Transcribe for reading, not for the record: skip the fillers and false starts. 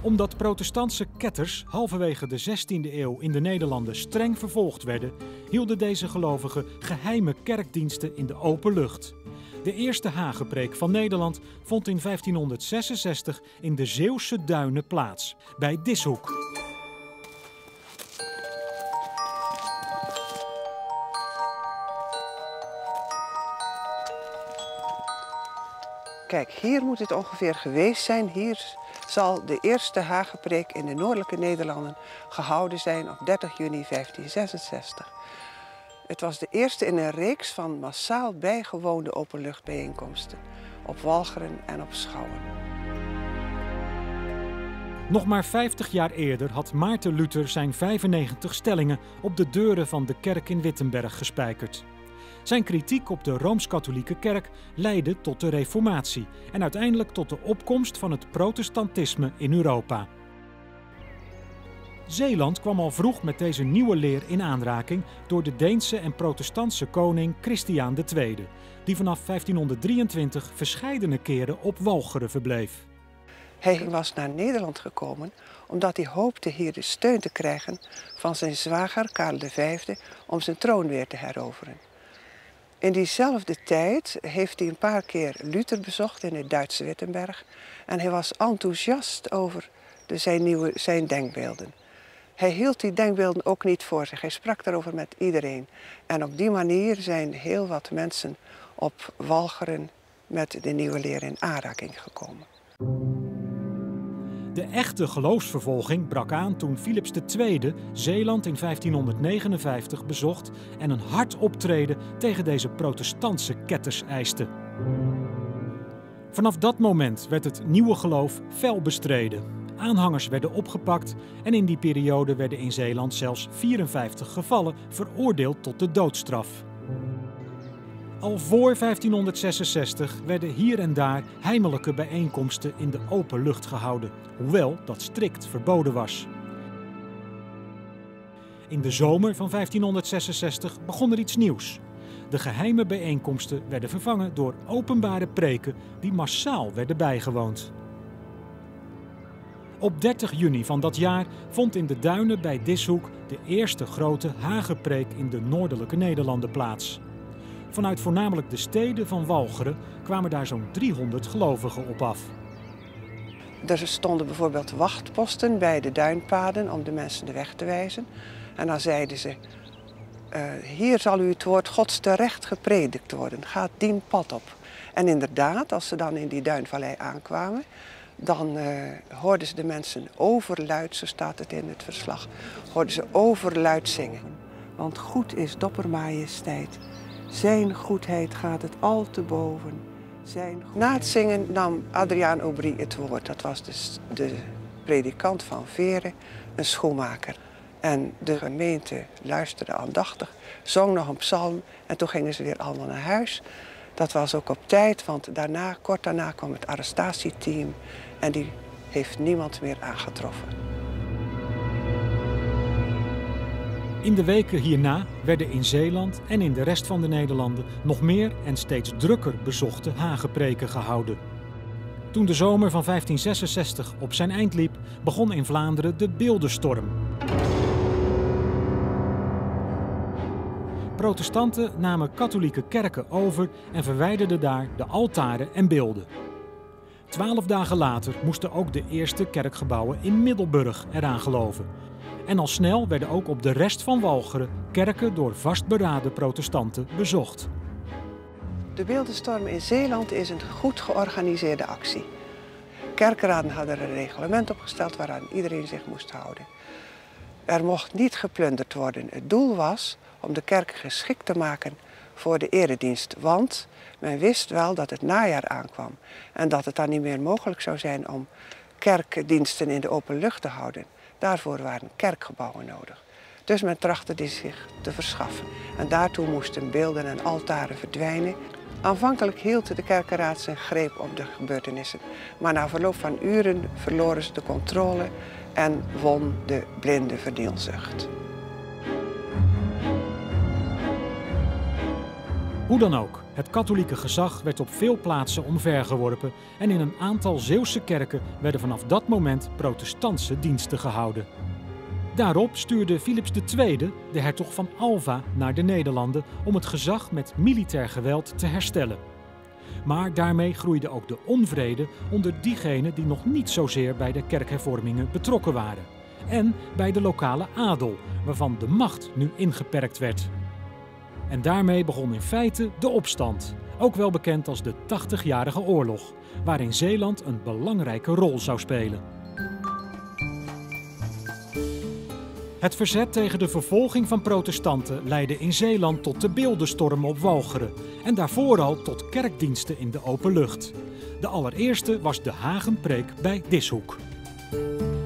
Omdat protestantse ketters halverwege de 16e eeuw in de Nederlanden streng vervolgd werden, hielden deze gelovigen geheime kerkdiensten in de open lucht. De eerste hagepreek van Nederland vond in 1566 in de Zeeuwse Duinen plaats, bij Dishoek. Kijk, hier moet het ongeveer geweest zijn. Hier zal de eerste hagepreek in de noordelijke Nederlanden gehouden zijn op 30 juni 1566. Het was de eerste in een reeks van massaal bijgewoonde openluchtbijeenkomsten op Walcheren en op Schouwen. Nog maar 50 jaar eerder had Maarten Luther zijn 95 stellingen op de deuren van de kerk in Wittenberg gespijkerd. Zijn kritiek op de Rooms-Katholieke Kerk leidde tot de Reformatie en uiteindelijk tot de opkomst van het protestantisme in Europa. Zeeland kwam al vroeg met deze nieuwe leer in aanraking door de Deense en protestantse koning Christiaan II, die vanaf 1523 verscheidene keren op Walcheren verbleef. Hij was naar Nederland gekomen omdat hij hoopte hier de steun te krijgen van zijn zwager Karel V om zijn troon weer te heroveren. In diezelfde tijd heeft hij een paar keer Luther bezocht in het Duitse Wittenberg en hij was enthousiast over zijn denkbeelden. Hij hield die denkbeelden ook niet voor zich, hij sprak daarover met iedereen. En op die manier zijn heel wat mensen op Walcheren met de nieuwe leer in aanraking gekomen. De echte geloofsvervolging brak aan toen Philips II Zeeland in 1559 bezocht en een hard optreden tegen deze protestantse ketters eiste. Vanaf dat moment werd het nieuwe geloof fel bestreden. Aanhangers werden opgepakt en in die periode werden in Zeeland zelfs 54 gevallen veroordeeld tot de doodstraf. Al voor 1566 werden hier en daar heimelijke bijeenkomsten in de open lucht gehouden, hoewel dat strikt verboden was. In de zomer van 1566 begon er iets nieuws. De geheime bijeenkomsten werden vervangen door openbare preken die massaal werden bijgewoond. Op 30 juni van dat jaar vond in de duinen bij Dishoek de eerste grote hagepreek in de noordelijke Nederlanden plaats. Vanuit voornamelijk de steden van Walcheren kwamen daar zo'n 300 gelovigen op af. Er stonden bijvoorbeeld wachtposten bij de duinpaden om de mensen de weg te wijzen. En dan zeiden ze, hier zal u het woord Gods terecht gepredikt worden, ga dien pad op. En inderdaad, als ze dan in die duinvallei aankwamen, dan hoorden ze de mensen overluid, zo staat het in het verslag, hoorden ze overluid zingen. Want goed is doppermajesteit. Zijn goedheid gaat het al te boven. Na het zingen nam Adriaan Aubry het woord. Dat was dus de predikant van Veren, een schoenmaker. En de gemeente luisterde aandachtig, zong nog een psalm en toen gingen ze weer allemaal naar huis. Dat was ook op tijd, want kort daarna kwam het arrestatieteam en die heeft niemand meer aangetroffen. In de weken hierna werden in Zeeland en in de rest van de Nederlanden nog meer en steeds drukker bezochte hagepreken gehouden. Toen de zomer van 1566 op zijn eind liep, begon in Vlaanderen de beeldenstorm. Protestanten namen katholieke kerken over en verwijderden daar de altaren en beelden. 12 dagen later moesten ook de eerste kerkgebouwen in Middelburg eraan geloven. En al snel werden ook op de rest van Walcheren kerken door vastberaden protestanten bezocht. De beeldenstorm in Zeeland is een goed georganiseerde actie. Kerkraden hadden er een reglement opgesteld waaraan iedereen zich moest houden. Er mocht niet geplunderd worden. Het doel was om de kerk geschikt te maken voor de eredienst. Want men wist wel dat het najaar aankwam en dat het dan niet meer mogelijk zou zijn om kerkdiensten in de open lucht te houden. Daarvoor waren kerkgebouwen nodig. Dus men trachtte die zich te verschaffen. En daartoe moesten beelden en altaren verdwijnen. Aanvankelijk hield de kerkenraad zijn greep op de gebeurtenissen. Maar na verloop van uren verloren ze de controle en won de blinde vernielzucht. Hoe dan ook, het katholieke gezag werd op veel plaatsen omvergeworpen en in een aantal Zeeuwse kerken werden vanaf dat moment protestantse diensten gehouden. Daarop stuurde Philips II, de hertog van Alva, naar de Nederlanden om het gezag met militair geweld te herstellen. Maar daarmee groeide ook de onvrede onder diegenen die nog niet zozeer bij de kerkhervormingen betrokken waren. En bij de lokale adel, waarvan de macht nu ingeperkt werd. En daarmee begon in feite de opstand, ook wel bekend als de 80-jarige oorlog, waarin Zeeland een belangrijke rol zou spelen. Het verzet tegen de vervolging van protestanten leidde in Zeeland tot de beeldenstorm op Walcheren en daarvoor al tot kerkdiensten in de open lucht. De allereerste was de Hagenpreek bij Dishoek.